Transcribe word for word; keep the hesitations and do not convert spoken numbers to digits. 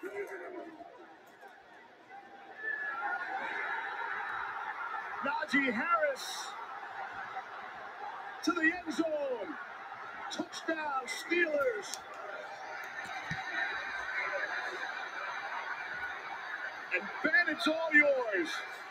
Najee Harris to the end zone. Touchdown, Steelers. And Ben, it's all yours.